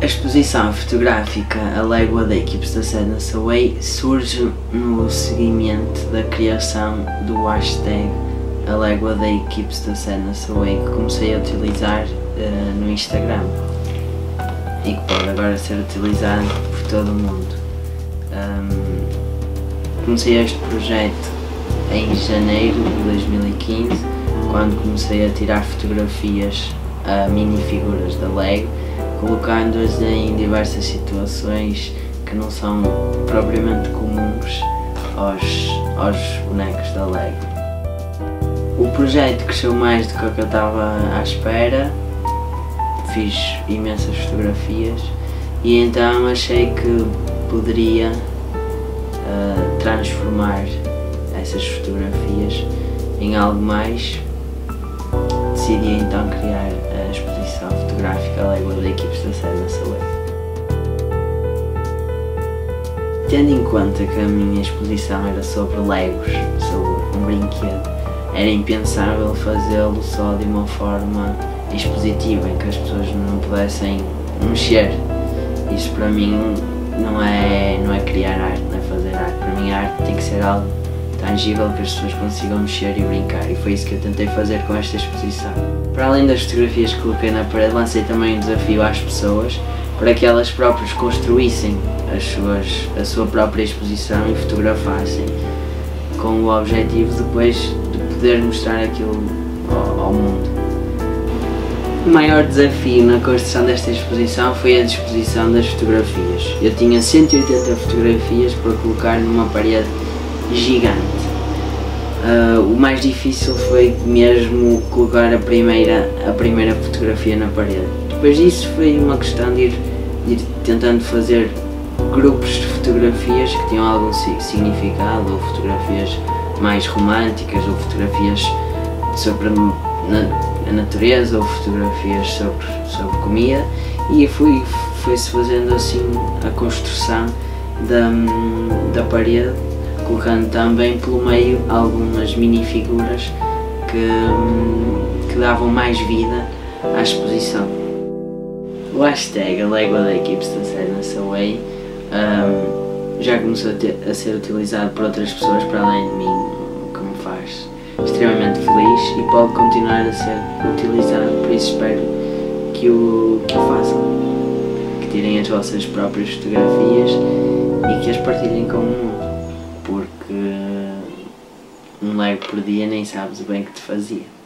A exposição fotográfica A Légua da Keeps the Sadness Away surge no seguimento da criação do hashtag A Légua da Keeps the Sadness Away, que comecei a utilizar no Instagram e que pode agora ser utilizado por todo o mundo. Comecei este projeto em janeiro de 2015, quando comecei a tirar fotografias a minifiguras da Lego, colocando-as em diversas situações que não são propriamente comuns aos bonecos da Lego. O projeto cresceu mais do que eu estava à espera, fiz imensas fotografias e então achei que poderia transformar essas fotografias em algo mais. Decidi então criar a exposição fotográfica A Légua da Keeps the Sadness Away. Tendo em conta que a minha exposição era sobre Legos, sobre um brinquedo, era impensável fazê-lo só de uma forma expositiva, em que as pessoas não pudessem mexer. Isso para mim não é criar arte, não é fazer arte. Para mim a arte tem que ser algo tangível que as pessoas consigam mexer e brincar, e foi isso que eu tentei fazer com esta exposição. Para além das fotografias que coloquei na parede, lancei também um desafio às pessoas para que elas próprias construíssem a sua própria exposição e fotografassem, com o objetivo depois de poder mostrar aquilo ao mundo. O maior desafio na construção desta exposição foi a disposição das fotografias. Eu tinha 180 fotografias para colocar numa parede gigante. O mais difícil foi mesmo colocar a primeira fotografia na parede. Depois disso foi uma questão de ir tentando fazer grupos de fotografias que tinham algum significado, ou fotografias mais românticas, ou fotografias sobre a natureza, ou fotografias sobre comida, e foi-se fazendo assim a construção da parede, colocando também pelo meio algumas minifiguras que davam mais vida à exposição. O hashtag A Légua da Keeps the Sadness Away já começou a ser utilizado por outras pessoas para além de mim, o que me faz extremamente feliz, e pode continuar a ser utilizado, por isso espero que o façam, que tirem as vossas próprias fotografias e que as partilhem com o mundo, porque um Lego por dia nem sabes o bem que te fazia.